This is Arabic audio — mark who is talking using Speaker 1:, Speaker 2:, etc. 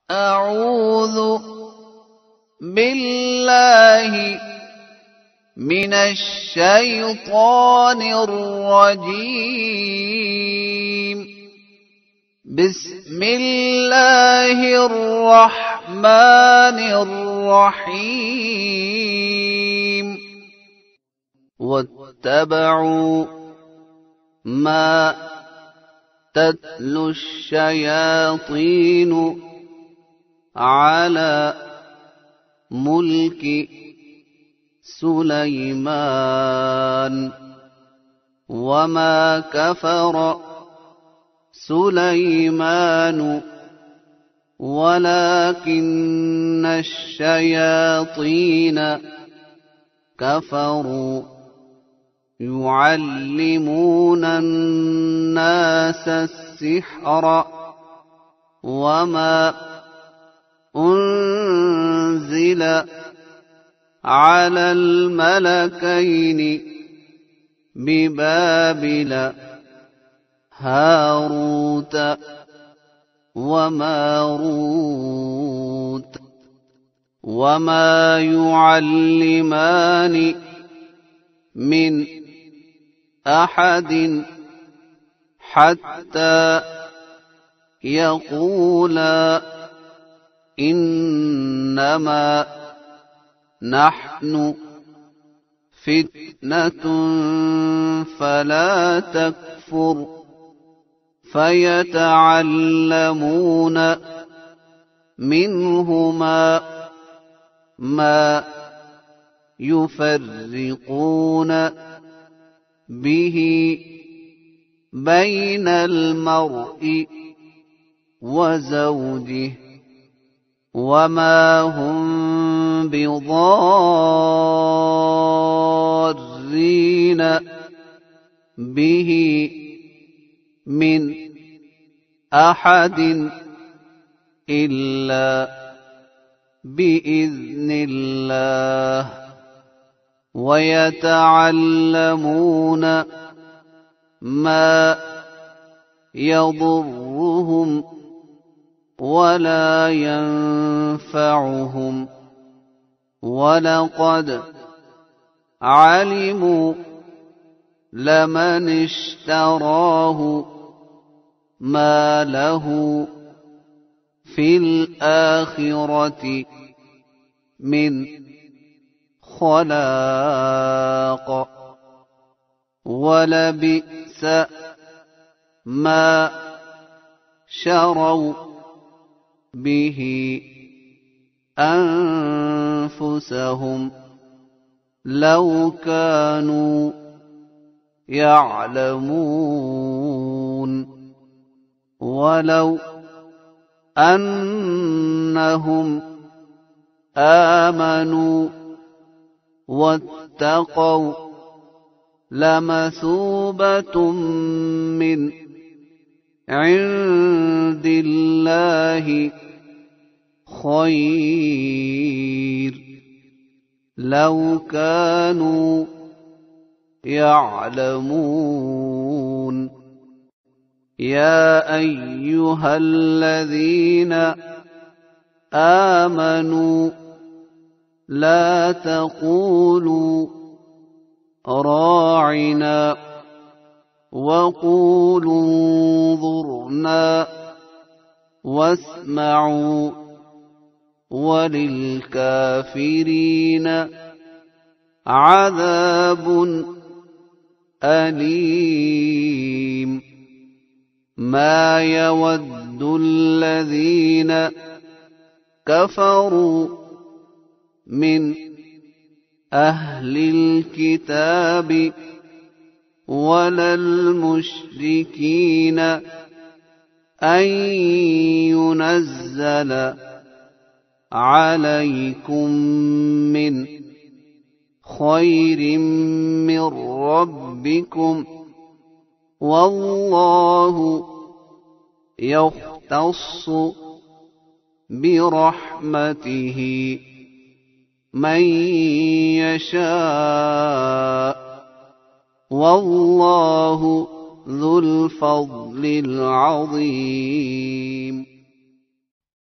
Speaker 1: أعوذ بالله من الشيطان الرجيم. بسم الله الرحمن الرحيم. واتبعوا ما تتلو الشياطين على ملك سليمان وما كفر سليمان ولكن الشياطين كفروا يعلمون الناس السحر وما أنزل على الملكين ببابل هاروت وماروت وما يعلمان من أحد حتى يقولا إنما نحن فتنة فلا تكفر. فيتعلمون منهما ما يفرقون به بين المرء وزوجه وما هم بضارين به من أحد إلا بإذن الله. ويتعلمون ما يضرهم ولا ينفعهم ولقد علموا لمن اشتراه ما له في الآخرة من خلاق ولبئس ما شروا به أنفسهم لو كانوا يعلمون. ولو أنهم آمنوا واتقوا لمثوبة من عند الله خير لو كانوا يعلمون. يا أيها الذين آمنوا لا تقولوا راعنا وقولوا انظرنا واسمعوا وللكافرين عذاب أليم. ما يود الذين كفروا من أهل الكتاب ولا المشركين أن ينزل عليكم من خير من ربكم والله يختص برحمته من يشاء والله ذو الفضل العظيم.